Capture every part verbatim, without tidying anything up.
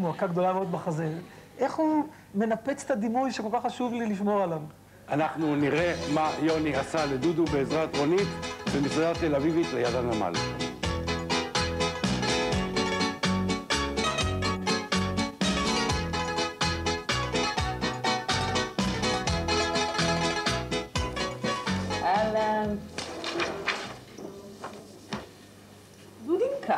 מועקה גדולה מאוד בחזה. איך הוא מנפץ את הדימוי שכל כך חשוב לי לשמור עליו? אנחנו נראה מה יוני עשה לדודו בעזרת רונית במסעדה תל אביבית ליד הנמל. אהלן. דודינקה.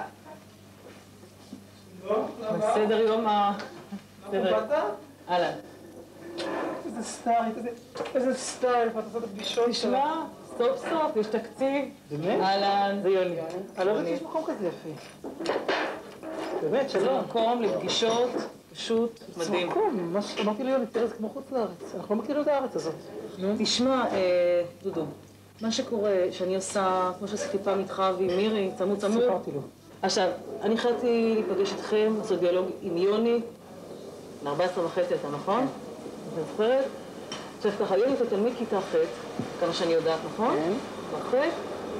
בסדר יום ה... לא באת? אהלן. איזה סטייל, איזה סטייל, ואת עושה את הפגישות שלה. תשמע, סוף סוף, יש תקציב. באמת? אהלן, זה יוני. אני לא יודעת שיש מקום כזה יפה. באמת, זה שלום. מקום לפגישות, פשוט מדהים. זה מקום, ממש אמרתי לי יוני, תראה, זה כמו חוץ לארץ. אנחנו לא מכירים את הארץ הזאת. תשמע, דודו, מה שקורה, שאני עושה, כמו שעשיתי פעם איתך ועם מירי, צמוד צמוד. סיפרתי לו. עכשיו, אני החלטתי להיפגש איתכם, לעשות דיאלוג עם יוני, ל-ארבע עשרה וחצי אתה, נכון? אתה זוכרת? עכשיו ככה, יוני אתה תלמיד כיתה ח', כמה שאני יודעת, נכון? כן. בח'.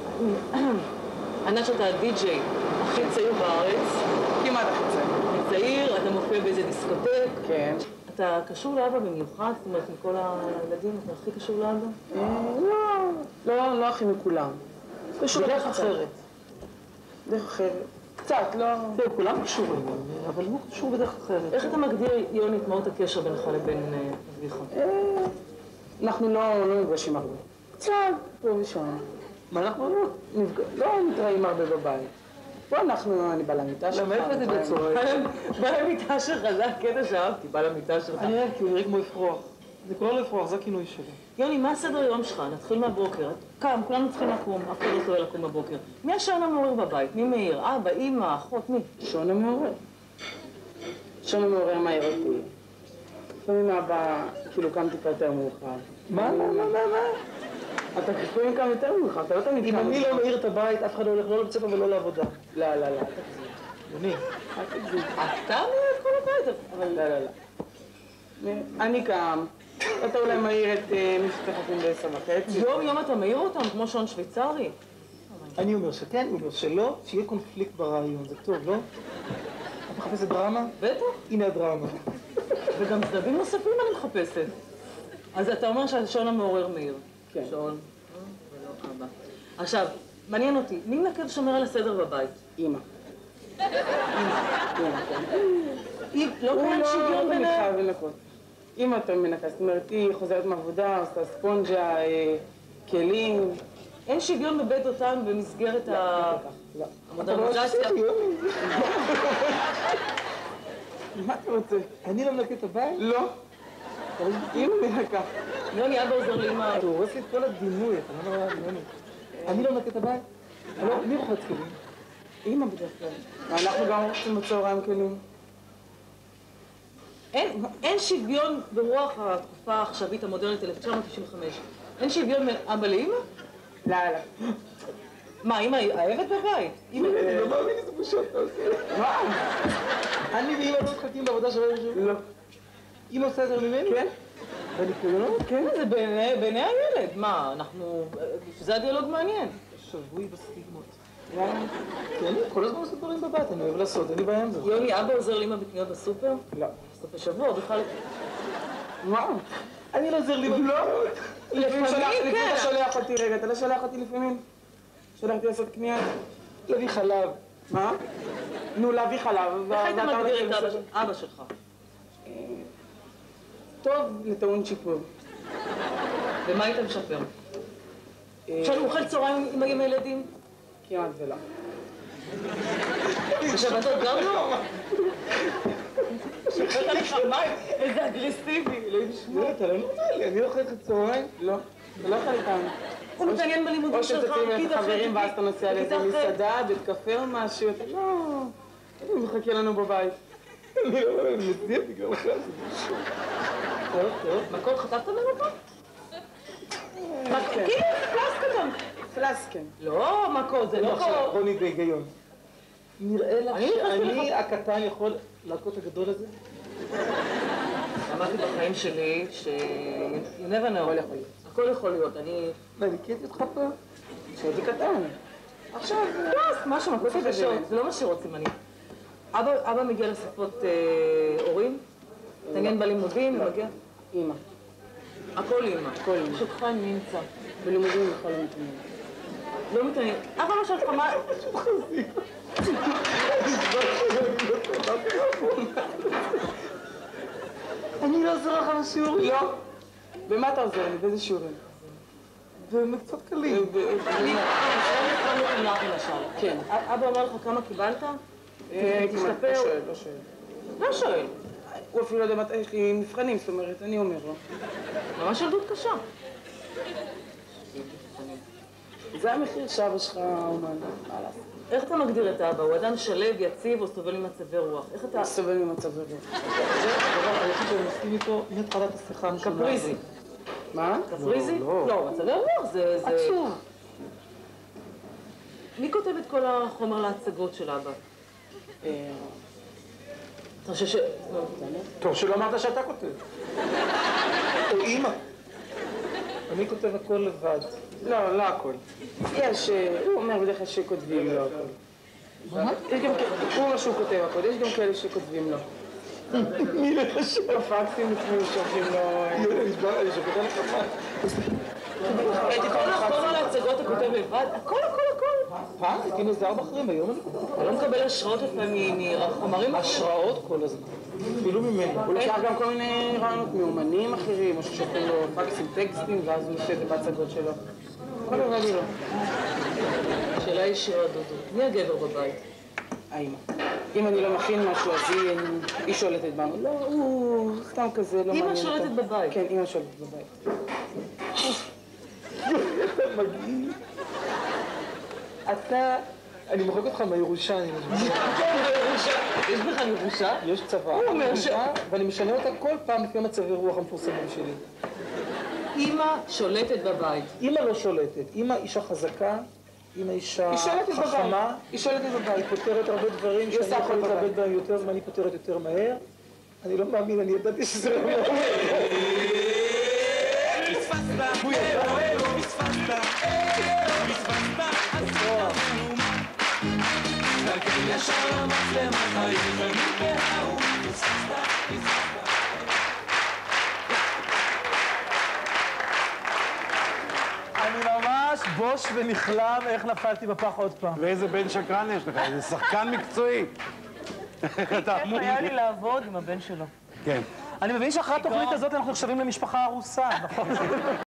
ענת שאתה הדי-ג'יי הכי צעיר בארץ. כמעט הכי צעיר. הכי צעיר, אתה מופיע באיזה דיסקוטק. כן. אתה קשור לאבא במיוחד? זאת אומרת, מכל הילדים, אתה הכי קשור לאבא? לא, לא, לא הכי מכולם. קשור לדרך אחרת. דרך אחרת. קצת, לא... זהו, כולם קשורים, אבל הוא קשור בדרך אחרת. איך אתה מגדיר, יוני, את מהות הקשר בינך לבין אביך? אנחנו לא נפגשים הרבה. קצת, פה ושם. מה אנחנו לא נתראים הרבה בבית. פה אנחנו, אני בא למיטה שלך. באמת את זה בצורה. בא למיטה שלך, זה הקטע שאהבתי, בא למיטה שלך. אני אוהב, כי הוא נראה כמו אפרוח. זה קורא לו אפרוח, זה הכינוי שלי. יוני, מה הסדר היום שלך? נתחיל מהבוקר. קם, כולנו צריכים לקום, אף אחד לא טועה לקום בבוקר. מי השעון המעורר בבית? מי מעיר? אבא, אמא, אחות, מי? שעון המעורר. שעון המעורר מהיר אותי. לפעמים אבא, כאילו קם טיפה יותר מאוחר. מה, מה, מה, מה? אתה לפעמים קם יותר מאוחר, אתה לא תמיד קם. אם אני לא מעיר את הבית, אף אחד לא הולך לא לבית ספר ולא לעבודה. לא, לא, לא. יוני. אתה מעיר את כל הבית, אבל... לא, לא, לא. אני קם. אתה אולי מעיר את מי שצריכים בעשר וחצי. יום יום אתה מעיר אותם כמו שעון שוויצרי? אני אומר שכן, אני אומר שלא, שיהיה קונפליקט ברעיון, זה טוב, לא? את מחפשת דרמה? בטח. הנה הדרמה. וגם צדדים נוספים אני מחפשת. אז אתה אומר שהשעון המעורר מעיר. כן. שעון, ולא אבא. עכשיו, מעניין אותי, מי מנקד שומר על הסדר בבית? אמא. אמא, כן. לא קיים שוויון ביניהם? אמא אתה מנקה, זאת אומרת, היא חוזרת מעבודה, עושה ספונג'ה, כלים. אין שוויון בבית אותם במסגרת המודרניזציה? מה אתה רוצה? אני לא מנקה את הבית? לא. אמא מנקה. יוני, אבא עוזר לאמא. אתה הורס לי את כל הדימוי, אתה לא נורא, יוני. אני לא מנקה את הבית? מי רוחץ כלים? אמא בדרך כלל. ואנחנו גם רוצים בצהריים כלים. אין, אין שוויון ברוח התקופה העכשווית המודרנית אלף תשע מאות תשעים וחמש. אין שוויון בין אבא לאמא? לא, לא. מה, אמא האבת בבית? אני לא מאמין איזה בושות אתה עושה. מה? אני ואמא לא מתחלקים בעבודה שווה משהו? לא. אמא עושה יותר ממני? כן. ואני כאילו לא? כן. זה בעיני הילד. מה, אנחנו... זה הדיאלוג מעניין. שבוי בסטיגמות. כי אני כל הזמן עושה דברים בבית, אני אוהב לעשות, אין לי בעיה עם זה. יוני, אבא עוזר לאמא בקניות בסופר? לא. בסופר שבוע, בכלל... מה? אני לא עוזר לי בקניות. לא. לפעמים כן. אתה שולח אותי, רגע, אתה לא שולח אותי לפעמים? שולח אותי לעשות קניות? להביא חלב. מה? נו, להביא חלב. איך היית מגדיר את אבא שלך? טוב, לטעון שיפור. ומה היית משפר? שאני אוכל צהריים עם הילדים? כמעט ולא. בשבתות גם לא? שפרת לך מים, איזה אגרסיבי. לא, אתה לא נורמלי, אני לא אוכל לך צהריים? לא. אתה לא אוכל איתם. הוא מתעניין בלימודים שלך, או שתצאים עם חברים ואז אתה נוסע לאיזה מסעדה, בית קפה או משהו, אתה לא... הוא מחכה לנו בבית. אני לא יודע, אני מציע בגלל לך. טוב, טוב. מכות חטפת ממנו? כאילו, פלסקה. פלסקן. לא, מכות, זה לא פה. רוני בהיגיון. נראה לך שאני הקטן יכול להכות הגדול הזה? אמרתי בחיים שלי ש... you never know. הכל יכול להיות. הכל יכול להיות, אני... ואני קייתי אותך פה? שהייתי קטן. עכשיו, פלסק, משהו, מכות קשות. זה לא מה שרוצים אני. אבא מגיע לשפות מתעניין בלימודים, מגיע? אימא. הכל אימא. הכל אימא. פשוט חיים מי נמצא. בלימודים בכלל לא מתעניין. לא מתעניין. אבא לא שאלת לך מה... אני לא עוזר לך בשיעורים. לא. במה אתה עוזר לי? באיזה שיעורים? במקצועות קלים. אני למשל. כן. אבא אומר לך כמה קיבלת? תסתפר. לא שואל, לא שואל. לא שואל. הוא אפילו לא יודע מתי יש לי מבחנים, זאת אומרת, אני אומר לו. ממש ילדות קשה. זה המחיר שאבא שלך אומן, מה לעשות? איך אתה מגדיר את אבא? הוא אדם שלב, יציב או סובל ממצבי רוח? איך אתה... סובל ממצבי רוח. זה הדבר היחיד שאני מסכים איתו, מתחילת השיחה. קפריזי. מה? קפריזי? לא, מצבי רוח זה... עצוב. מי כותב את כל החומר להצגות של אבא? אתה חושב ש... טוב, שלא אמרת שאתה כותב. או אימא. אני כותב הכל לבד. לא, לא הכל. יש, הוא אומר בדרך כלל שכותבים לו הכל. מה? יש גם כאלה, הוא אומר שהוא כותב הכל, יש גם כאלה שכותבים לו. מי לחשב? הפקסים לפני שולחים לו... אני שכותב לך פקס. את כל החומר להצגות אתה כותב לבד? הכל, הכל, הכל. פעם הייתי נזהר בחרים, היום אני כותב. אתה לא מקבל השראות לפעמים מחומרים? השראות כל הזמן. אפילו ממנו. הוא לוקח גם כל מיני רעיונות מאומנים אחרים, או ששולחים לו פקסים טקסטים, ואז הוא עושה את זה בהצגות שלו. כל דבר לי לא. שאלה ישירה, דודו. מי הגבר בבית? האמא. אם אני לא מכין משהו, אז היא שולטת בנו. לא, הוא סתם כזה, לא מעניין אותה. אמא שולטת בבית? כן, אמא שולטת בבית. אתה מגעיל. אתה... אני מוחק אותך מהירושה, אני מזמין. יש בכלל ירושה? יש צבא. ואני משנה אותה כל פעם לפי מצבי רוח המפורסמים שלי. אמא שולטת בבית. אמא לא שולטת. אמא אישה חזקה, אמא אישה חכמה. היא שולטת בבית. היא פותרת הרבה דברים שאני יכול להתאבד בהם יותר, ואני פותרת יותר מהר. אני לא מאמין, אני ידעתי שזה לא מהר. פספסת, הוא ידע. פספסת, פספסת, תקל ישר למצלמה, חיים ומתאהו. פספסת, פספסת. אני ממש בוש ונכלם איך נפלתי בפח עוד פעם. ואיזה בן שקרן יש לך, איזה שחקן מקצועי. כיף היה לי לעבוד עם הבן שלו. כן. אני מבין שאחרי התוכנית הזאת אנחנו נחשבים למשפחה ארוסה, נכון?